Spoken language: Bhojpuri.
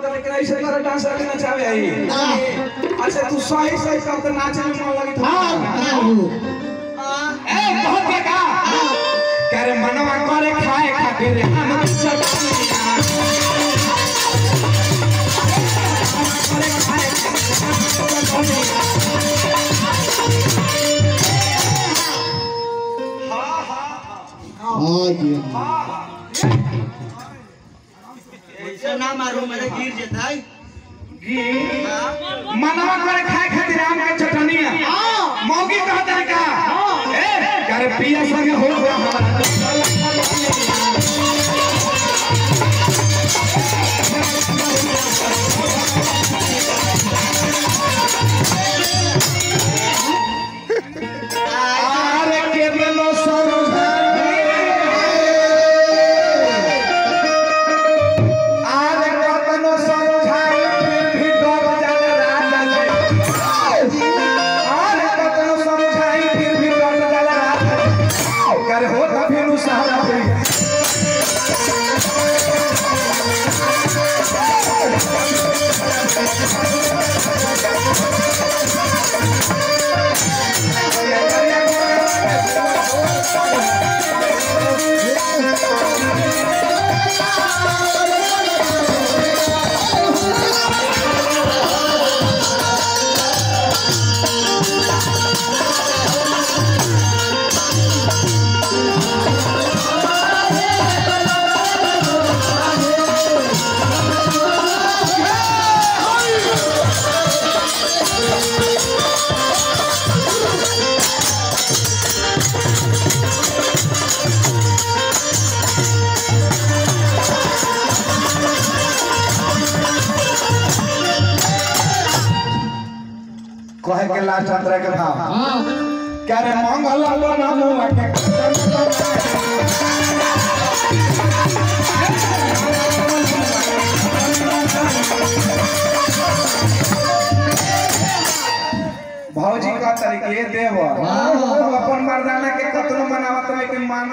तो लेकिन ऐसे कर डांस करके नचावे आई अच्छा तू सही सही तब तो नाचे में मन लगी हां ए बहुत बेका करे मनवा करे खाए खातिर हम चटनी करे खाए हां जी ऐसे ना मारो मेरे गिर जताई मनवा करे खाए खातिर आम के चटनी मौगी कहता का ए करे पिया संग हो गया हमारा आरे के बेलो कहे के लास्ट अंतरा के भाव क्या रे मंगल बनमुआ के भौजी का तरीके देव अपन मर्दाना के कतनो मनावत लेकिन